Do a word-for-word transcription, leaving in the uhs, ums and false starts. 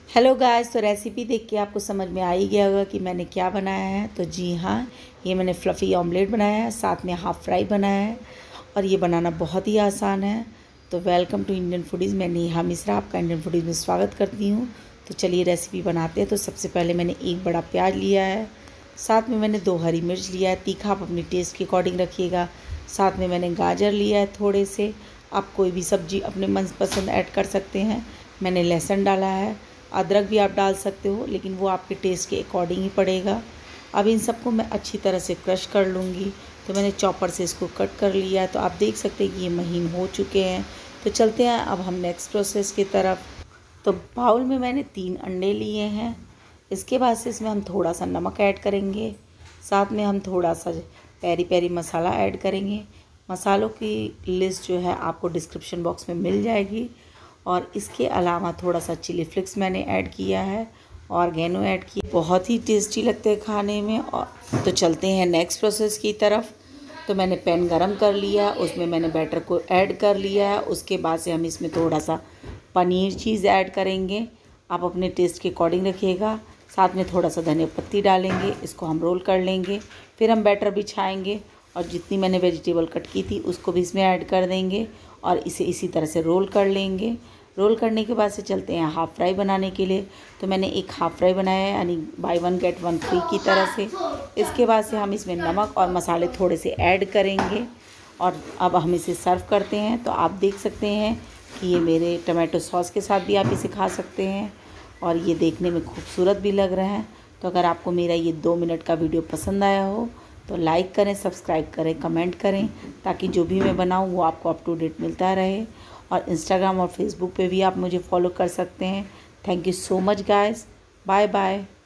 Hello guys, तो recipe देख के आपको समझ में आ ही गया होगा कि मैंने क्या बनाया है। तो जी हाँ, ये मैंने फ्लफ़ी ऑमलेट बनाया है, साथ में हाफ़ फ्राई बनाया है और ये बनाना बहुत ही आसान है। तो वेलकम टू इंडियन फूडीज़। मैं नेहा मिश्रा आपका इंडियन फूडीज़ में स्वागत करती हूँ। तो चलिए रेसिपी बनाते हैं। तो सबसे पहले मैंने एक बड़ा प्याज लिया है, साथ में मैंने दो हरी मिर्च लिया है। तीखा आप अपनी टेस्ट के अकॉर्डिंग रखिएगा। साथ में मैंने गाजर लिया है थोड़े से। आप कोई भी सब्ज़ी अपने मनपसंद ऐड कर सकते हैं। मैंने लहसुन डाला है, अदरक भी आप डाल सकते हो, लेकिन वो आपके टेस्ट के अकॉर्डिंग ही पड़ेगा। अब इन सबको मैं अच्छी तरह से क्रश कर लूँगी। तो मैंने चॉपर से इसको कट कर लिया है। तो आप देख सकते हैं कि ये महीन हो चुके हैं। तो चलते हैं अब हम नेक्स्ट प्रोसेस की तरफ। तो बाउल में मैंने तीन अंडे लिए हैं। इसके बाद से इसमें हम थोड़ा सा नमक ऐड करेंगे, साथ में हम थोड़ा सा पेरी पेरी मसाला ऐड करेंगे। मसालों की लिस्ट जो है आपको डिस्क्रिप्शन बॉक्स में मिल जाएगी। और इसके अलावा थोड़ा सा चिली फ्लेक्स मैंने ऐड किया है, ऑर्गेनो ऐड किया, बहुत ही टेस्टी लगते हैं खाने में। और तो चलते हैं नेक्स्ट प्रोसेस की तरफ। तो मैंने पैन गरम कर लिया, उसमें मैंने बैटर को ऐड कर लिया है। उसके बाद से हम इसमें थोड़ा सा पनीर चीज़ ऐड करेंगे, आप अपने टेस्ट के अकॉर्डिंग रखिएगा। साथ में थोड़ा सा धनिया पत्ती डालेंगे, इसको हम रोल कर लेंगे। फिर हम बैटर बिछाएंगे और जितनी मैंने वेजिटेबल कट की थी उसको भी इसमें ऐड कर देंगे और इसे इसी तरह से रोल कर लेंगे। रोल करने के बाद से चलते हैं हाफ़ फ्राई बनाने के लिए। तो मैंने एक हाफ़ फ्राई बनाया है, यानी buy one get one free की तरह से। इसके बाद से हम इसमें नमक और मसाले थोड़े से ऐड करेंगे और अब हम इसे सर्व करते हैं। तो आप देख सकते हैं कि ये मेरे टमाटो सॉस के साथ भी आप इसे खा सकते हैं और ये देखने में खूबसूरत भी लग रहा है। तो अगर आपको मेरा ये दो मिनट का वीडियो पसंद आया हो तो लाइक करें, सब्सक्राइब करें, कमेंट करें, ताकि जो भी मैं बनाऊँ वो आपको अप टू डेट मिलता रहे। और इंस्टाग्राम और फेसबुक पे भी आप मुझे फॉलो कर सकते हैं। Thank you so much guys, bye bye.